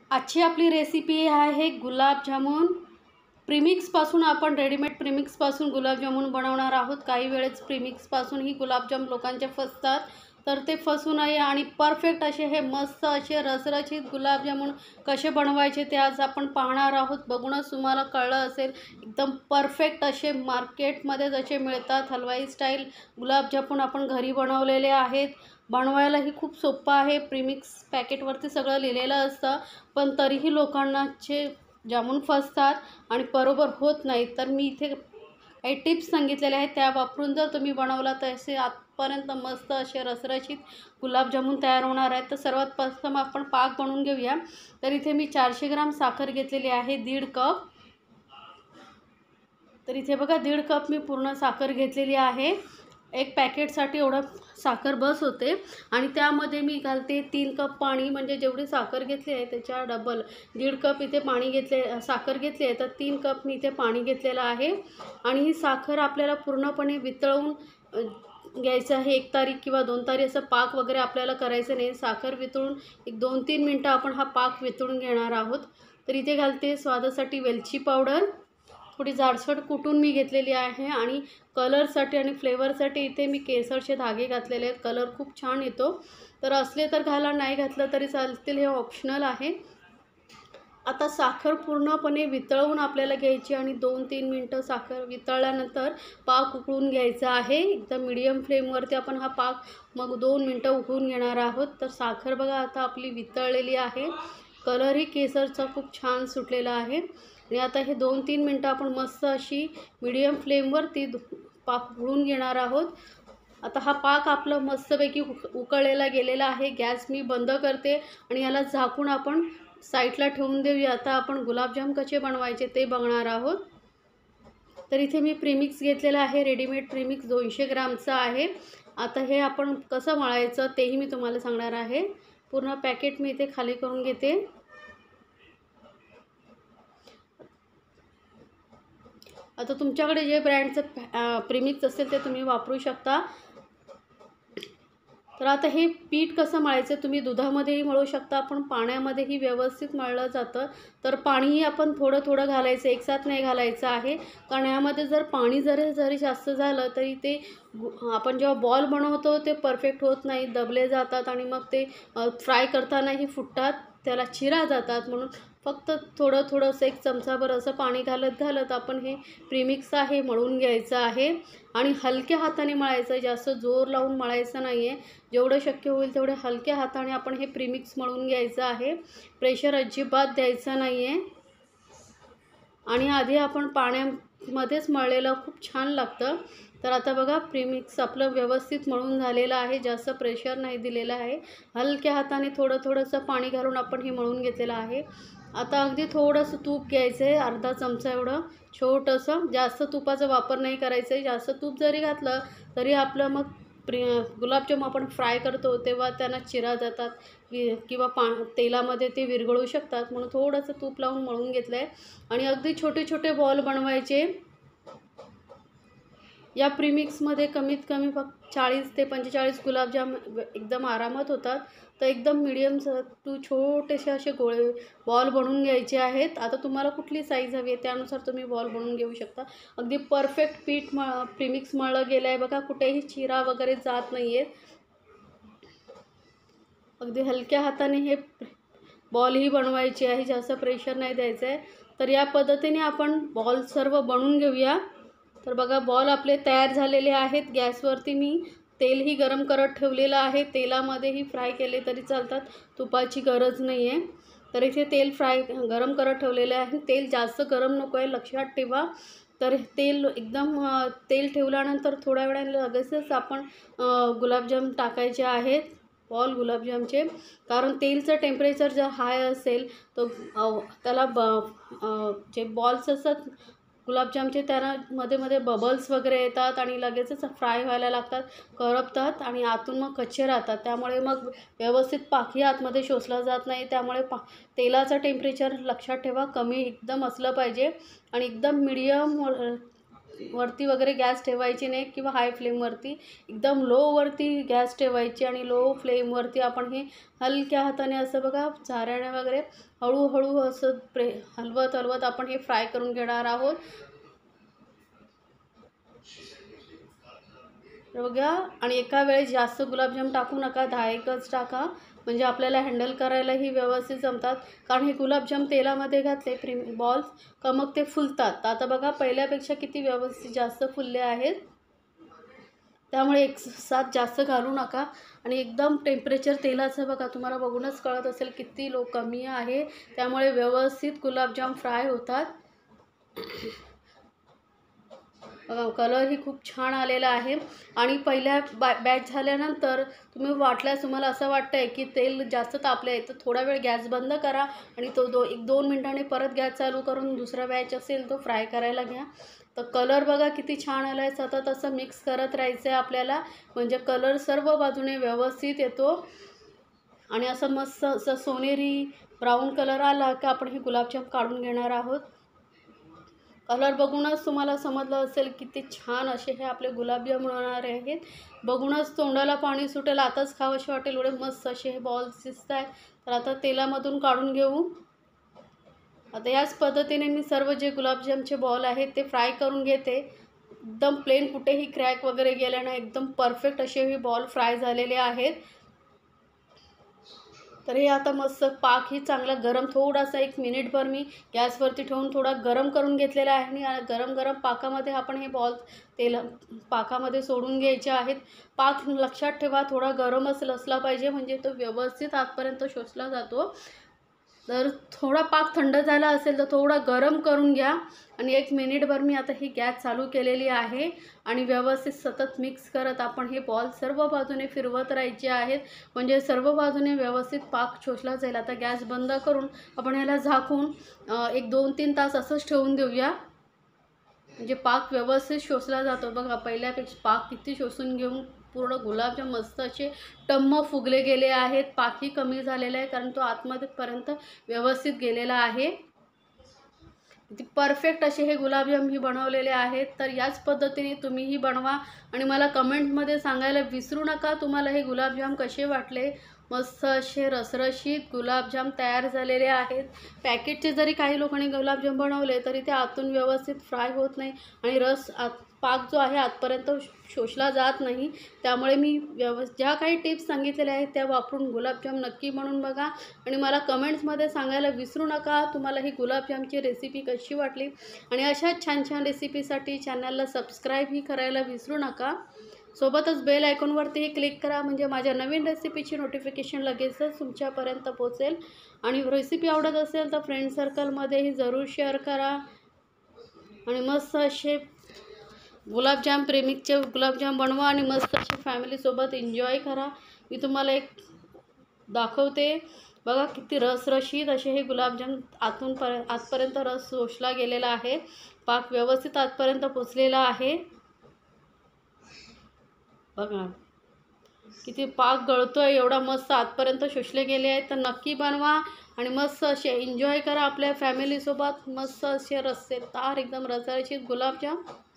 आजची आपली रेसिपी आहे गुलाबजामुन प्रीमिक्सपासून. आपण रेडीमेड प्रीमिक्सपासून गुलाबजामुन बनवणार आहोत. काही वेळेस प्रीमिक्सपासून ही गुलाबजाम लोकांचे फसतात, तर ते फसू नये आणि परफेक्ट असे हे मस्त असे रसरशीत गुलाबजामुन कसे बनवायचे ते आज आपण पाहणार आहोत. बघूनच तुम्हाला कळलं असेल, एकदम परफेक्ट असे मार्केटमध्ये जसे मिळतात हलवाई स्टाईल गुलाबजामुन आपण घरी बनवलेले आहेत. बनवायलाही खूप सोपं आहे. प्रीमिक्स पॅकेटवरती सगळं लिहिलेलं असतं, पण तरीही लोकांचे जामून फसतात आणि बरोबर होत नाहीत. तर मी इथे काही टिप्स सांगितलेल्या आहेत, त्या वापरून जर तुम्ही बनवला तर असे आजपर्यंत मस्त असे रसरशीत गुलाबजामुन तयार होणार आहेत. तर सर्वात प्रथम आपण पाक बनवून घेऊया. तर इथे मी 400 ग्राम साखर घेतलेली आहे, 1.5 कप. तर इथे बघा 1.5 कप मी पूर्ण साखर घेतलेली आहे. एक पॅकेटसाठी एवढं साखर बस होते आणि त्यामध्ये मी घालते 3 कप पाणी. म्हणजे जेवढी साखर घेतली आहे त्याच्या डबल 1.5 कप इथे पाणी साखर घेतली आहे, तर 3 कप मी इथे पाणी घेतलेलं आहे. आणि ही साखर आपल्याला पूर्णपणे वितळवून घ्यायचं आहे. 1 तारी किंवा 2 तारी असं पाक वगैरे आपल्याला करायचं नाही. साखर वितळून एक 2-3 मिनटं आपण हा पाक वितळून घेणार आहोत. तर इथे घालते स्वादासाठी वेलची पावडर, थोडी जाडसर कुटून मी घेतलेली आहे. आणि कलरसाठी आणि फ्लेवरसाठी इथे मी केसरचे धागे घातलेले आहेत. कलर खूप छान येतो. तर असले तर घाला, नाही घातलं तरी चालतील, हे ऑप्शनल आहे. आता साखर पूर्णपणे वितळवून आपल्याला घ्यायची आणि 2-3 मिनटं साखर वितळल्यानंतर पाक उकळून घ्यायचा आहे. एकदम मीडियम फ्लेमवरती आपण हा पाक मग 2 मिनटं उकळून घेणार आहोत. तर साखर बघा आता आपली वितळलेली आहे. कलरही केसरचा खूप छान सुटलेला आहे. आणि आता हे 2-3 मिनटं आपण मस्त अशी मीडियम फ्लेमवरती पाक उकळून घेणार आहोत. आता हा पाक आपला मस्तपैकी उकळलेला गेलेला आहे. गॅस मी बंद करते आणि याला झाकून आपण साईडला ठेवून देऊया. आता आपण गुलाबजाम कसे बनवायचे ते बघणार आहोत. तर इथे मी प्रीमिक्स घेतलेलं आहे, रेडीमेड प्रीमिक्स 200 ग्रामचं आहे. आता हे आपण कसं मळायचं तेही मी तुम्हाला सांगणार आहे. पूर्ण पॅकेट मी इथे खाली करून घेते. आता तुमच्याकडे जे ब्रँडचं प्रीमिक्स असेल ते तुम्ही वापरू शकता. तर आता हे पीठ कसं मळायचं तुम्ही दुधामध्येही मळू शकता, पण पाण्यामध्येही व्यवस्थित मळलं जातं. तर पाणीही आपण थोडं थोडं घालायचं, एकसाथ नाही घालायचं आहे. कारण यामध्ये जर पाणी जरी जास्त झालं तरी ते आपण जेव्हा बॉल बनवतो ते परफेक्ट होत नाही, दबले जातात आणि मग ते फ्राय करतानाही फुटतात, त्याला चिरा जातात. म्हणून फक्त थोडंसं 1 चमचाभर असं पाणी घालत आपण हे प्रीमिक्स आहे मळून घ्यायचं आहे. आणि हलक्या हाताने मळायचं, जास्त जोर लावून मळायचं नाही आहे. जेवढं शक्य होईल तेवढे हलक्या हाताने आपण हे प्रीमिक्स मळून घ्यायचं आहे. प्रेशर अजिबात द्यायचं नाही आहे. आणि आधी आपण पाण्यामध्येच मळलेलं खूप छान लागतं. तर आता बघा प्रीमिक्स आपलं व्यवस्थित मळून झालेलं आहे. जास्त प्रेशर नाही दिलेलं आहे. हलक्या हाताने थोडंसं पाणी घालून आपण हे मळून घेतलेलं आहे. आता अगदी थोडंसं तूप घ्यायचं आहे, अर्धा चमचा एवढं छोटंसं. जास्त तुपाचा वापर नाही करायचं आहे. जास्त तूप जरी घातलं तरी आपलं मग गुलाबजाम आपण फ्राय करतो तेव्हा त्यांना चिरा जातात किंवा तेलामध्ये ते विरघळू शकतात. म्हणून थोडंसं तूप लावून मळून घेतलं आहे. आणि अगदी छोटे छोटे बॉल बनवायचे. या प्रीमिक्समध्ये कमीत कमी फक्त 40 ते 45 गुलाबजाम एकदम आरामात होतात. तर एकदम मीडियम टू छोटेसे असे गोळे बॉल बनवून घ्यायचे आहेत. आता तुम्हाला कुठली साईज हवी आहे त्यानुसार तुम्ही बॉल बनवून घेऊ शकता. अगदी परफेक्ट प्रीमिक्स मळलं गेलं आहे बघा, कुठेही चिरा वगैरे जात नाही आहे. अगदी हलक्या हाताने हे बॉलही बनवायचे आहे, जास्त प्रेशर नाही द्यायचं आहे. तर या पद्धतीने आपण बॉल सर्व बनवून घेऊया. तर बघा बॉल आपले तयार झालेले आहेत. गॅसवरती मी तेलही गरम करत ठेवलेलं आहे. तेलामध्येही फ्राय केले तरी चालतात, तुपाची गरज नाही आहे. तर इथे तेल गरम करत ठेवलेलं आहे. तेल जास्त गरम नको आहे, लक्षात ठेवा. तर तेल ठेवल्यानंतर थोड्या वेळाने लगेचच आपण गुलाबजाम टाकायचे आहेत, बॉल गुलाबजामचे. कारण तेलचं टेम्परेचर जर हाय असेल तर त्याला जे बॉल्स असतात गुलाबजामचे त्याला मध्ये बबल्स वगैरे येतात आणि लगेचच फ्राय व्हायला लागतात, करपतात आणि आतून मग कच्चे राहतात. त्यामुळे मग व्यवस्थित पाकही आतमध्ये शोषला जात नाही. त्यामुळे तेलाचं टेम्परेचर लक्षात ठेवा, कमी एकदम असलं पाहिजे आणि एकदम मीडियम वरती वगैरे गॅस ठेवायची नाही किंवा हाय फ्लेमवरती, एकदम लोवरती गॅस ठेवायची आणि लो फ्लेमवरती आपण हे हलक्या हाताने असं बघा झाऱ्याने वगैरे हळूहळू असं हलवत हलवत आपण हे फ्राय करून घेणार आहोत. बघा, आणि एका वेळेस जास्त गुलाबजाम टाकू नका, 10-1च टाका, म्हणजे आपल्याला हँडल करायलाही व्यवस्थित जमतात. कारण हे गुलाबजाम तेलामध्ये घातले बॉल्स का मग ते फुलतात. आता बघा पहिल्यापेक्षा किती व्यवस्थित जास्त फुलले आहेत. त्यामुळे एक साथ जास्त घालू नका. आणि एकदम टेम्परेचर तेलाचं बघा, तुम्हाला बघूनच कळत असेल किती कमी आहे. त्यामुळे व्यवस्थित गुलाबजाम फ्राय होतात. बघा कलरही खूप छान आलेला आहे. आणि पहिल्या बॅच झाल्यानंतर तुम्ही वाटल्यास तुम्हाला असं वाटतं आहे की तेल जास्त तापले आहे तर थोडा वेळ गॅस बंद करा आणि तो 1-2 मिनिटांनी परत गॅस चालू करून दुसरा बॅच असेल तो फ्राय करायला घ्या. तर कलर बघा किती छान आला आहे. सतत असं मिक्स करत राहायचं आहे आपल्याला, म्हणजे कलर सर्व बाजूने व्यवस्थित येतो. आणि असं मस्त असं सोनेरी ब्राऊन कलर आला की आपण हे गुलाबजाम काढून घेणार आहोत. कलर बघूनच तुम्हाला समजलं असेल किती छान असे हे आपले गुलाबजाम होणार आहेत. बघूनच तोंडाला पाणी सुटेल, आताच खावंसे वाटेल, एवढे मस्त असे हे बॉल्स दिसत आहेत. तर आता तेलामधून काढून घेऊ. आता याच पद्धतीने मी सर्व जे गुलाबजामचे बॉल आहेत ते फ्राय करून घेते. एकदम प्लेन, कुठेही क्रॅक वगैरे गेले नाही, एकदम परफेक्ट असे हे बॉल फ्राय झालेले आहेत. तर हे आता मस्त पाकही चांगला गरम, थोडासा 1 मिनिटभर मी गॅसवरती ठेवून थोडा गरम करून घेतलेला आहे. आणि गरम गरम पाकामध्ये आपण हे बॉल पाकामध्ये सोडून घ्यायचे आहेत. पाक लक्षात ठेवा थोडा गरमच असला पाहिजे, म्हणजे तो व्यवस्थित आतपर्यंत शोषला जातो. तर थोडा पाक थंड झाला असेल तर थोडा गरम करून घ्या. आणि 1 मिनिटभर मी आता ही गॅस चालू केलेली आहे आणि व्यवस्थित सतत मिक्स करत आपण हे बॉल सर्व बाजूने फिरवत राहायचे आहेत, म्हणजे सर्व बाजूने व्यवस्थित पाक शोषला जाईल. आता गॅस बंद करून आपण ह्याला झाकून 1-2-3 तास असंच ठेवून देऊया, म्हणजे पाक व्यवस्थित शोषला जातो. बघा पहिल्यापेक्षा पाक किती शोषून घेऊन पूर्ण गुलाबजाम मस्त असे टम्म फुगले गेले आहेत. पाकही कमी झालेला आहे कारण तो आतमध्ये पर्यंत व्यवस्थित गेलेला आहे. किती परफेक्ट असे हे गुलाबजाम ही बनवलेले आहेत. तर याच पद्धतीने तुम्हीही बनवा आणि मला कमेंटमध्ये सांगायला विसरू नका तुम्हाला हे गुलाबजाम कसे वाटले. मस्त असे रसरशीत गुलाबजाम तयार झालेले आहेत. पॅकेटचे जरी काही लोकांनी गुलाबजाम बनवले तरी ते आतून व्यवस्थित फ्राय होत नाही आणि पाक जो आहे आतपर्यंत शोषला जात नाही. त्यामुळे मी ज्या काही टिप्स सांगितलेल्या आहेत त्या वापरून गुलाबजाम नक्की बनवून बघा आणि मला कमेंट्समध्ये सांगायला विसरू नका तुम्हाला ही गुलाबजामची रेसिपी कशी वाटली. आणि अशा छान छान रेसिपीसाठी चॅनलला सबस्क्राईबही करायला विसरू नका. सोबतच बेल आयकॉनवरतीही क्लिक करा, म्हणजे माझ्या नवीन रेसिपीची नोटिफिकेशन लगेचच तुमच्यापर्यंत पोहोचेल. आणि रेसिपी आवडत असेल तर फ्रेंड सर्कलमध्येही जरूर शेअर करा. आणि मस्त असे गुलाबजाम प्रेमिकचे गुलाबजाम बनवा आणि मस्त असे फॅमिलीसोबत एन्जॉय करा. मी तुम्हाला एक दाखवते. बघा किती रसरशीत असे हे गुलाबजाम आतपर्यंत रस शोषला गेलेला आहे. पाक व्यवस्थित आतपर्यंत पोचलेला आहे. बघा किती पाक गळतोय, एवढा मस्त आतपर्यंत शोषले गेले आहेत. तर नक्की बनवा आणि मस्त असे एन्जॉय करा आपल्या फॅमिलीसोबत. मस्त असे रस्सेदार एकदम रसरशीत गुलाबजाम.